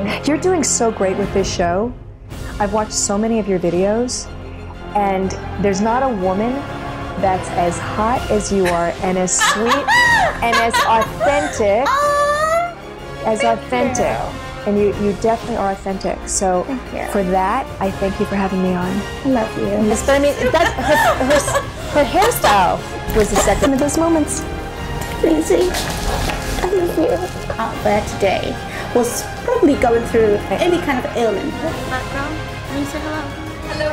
You're doing so great with this show. I've watched so many of your videos, and there's not a woman that's as hot as you are, and as sweet, and as authentic. And you definitely are authentic. So for that, I thank you for having me on. I love you. But I mean, her hairstyle was the second of those moments. Crazy. I love you. Out there today was probably going through any kind of ailment. Background, can you say hello? Hello.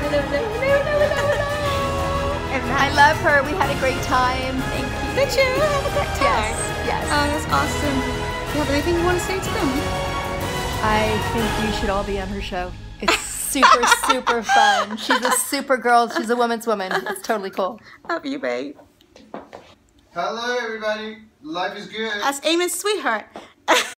I love her. We had a great time. Thank you. Did you have a great time? Yes. Oh, that's awesome. Do you have anything you want to say to them? I think you should all be on her show. It's super, super fun. She's a super girl. She's a woman's woman. It's totally cool. Love you, babe. Hello, everybody. Life is good. That's Amy's sweetheart.